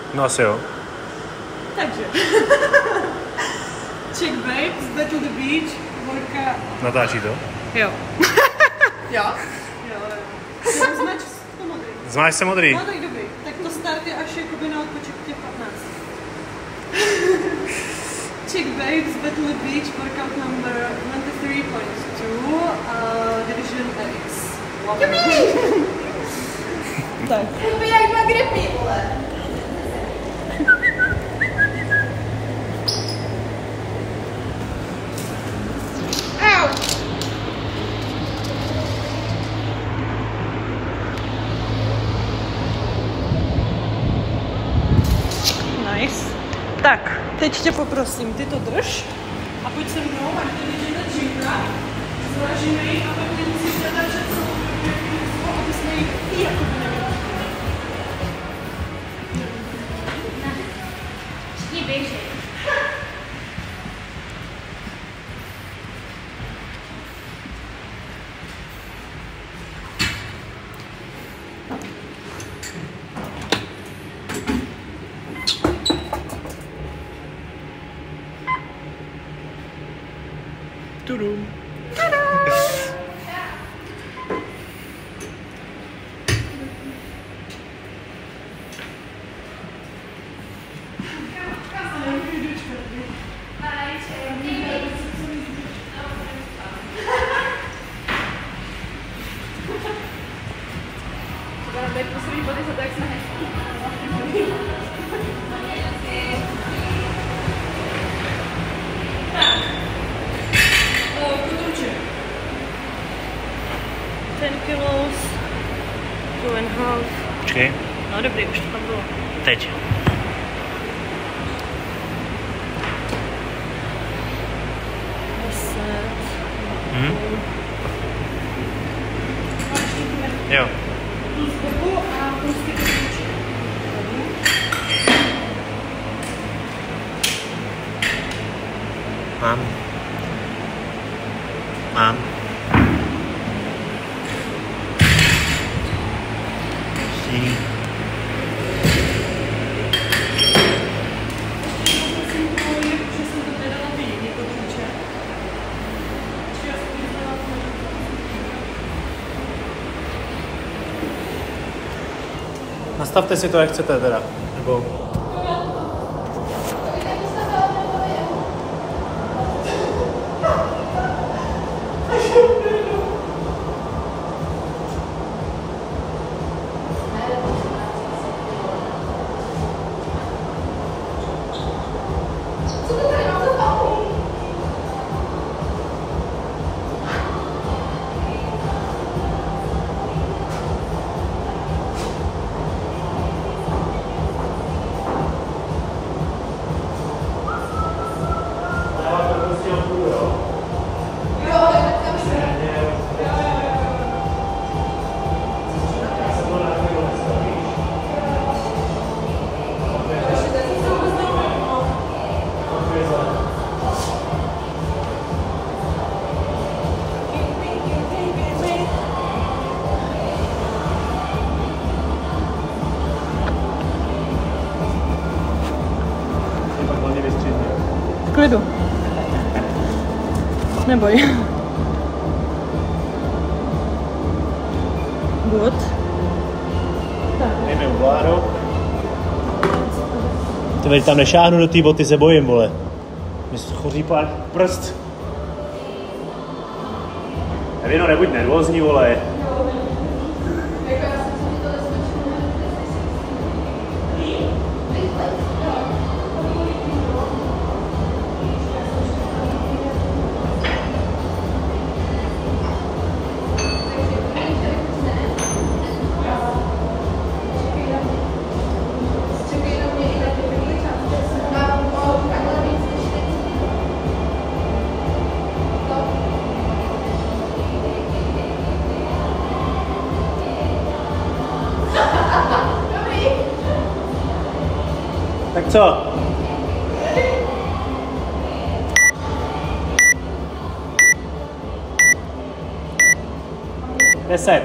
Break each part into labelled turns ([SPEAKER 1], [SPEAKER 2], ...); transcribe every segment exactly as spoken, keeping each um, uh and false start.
[SPEAKER 1] No asi jo.
[SPEAKER 2] Takže. Chick Babes, Battle the Beach, Vorka...
[SPEAKER 1] Natáčí to?
[SPEAKER 2] Jo.
[SPEAKER 3] Jo?
[SPEAKER 2] Jo, jo. Znač to modrý.
[SPEAKER 1] Zmáš se modrý?
[SPEAKER 2] No tak dobrý. Tak to start je až jakoby na odpočet těch patnáct. Chick Babes, Battle the Beach, workout number twenty-three point two, uh, Division X. Tak.
[SPEAKER 3] To je jak na gripy, vole. Au.
[SPEAKER 2] Nice. Tak, teď tě poprosím, ty to drž a pojď se mnou, ať to vidíte džinka, zvažíme a pak nemusíš natáčet celou dobu, aby jsme ji i jako by neměli.
[SPEAKER 3] Všichni běží.
[SPEAKER 1] Tudum.
[SPEAKER 2] ten kilos, two and a half.
[SPEAKER 1] Počkej.
[SPEAKER 2] No dobrý, už to tam bylo.
[SPEAKER 1] Teď.
[SPEAKER 2] deset.
[SPEAKER 1] Mhm. Jo.
[SPEAKER 2] Tu z boku a prostě to zvučí.
[SPEAKER 1] Mám. Mám. Sí. Nastavte si to, jak chcete teda, nebo...
[SPEAKER 2] Klidu. Neboj. Good.
[SPEAKER 1] Jdeme u Vláro. Ty veď tam nešáhnu do té boty, se bojím, vole. Mě se choří pár prst. Evino, nebuď nervózní, vole. Tak co? Deset.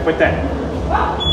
[SPEAKER 1] pojďte.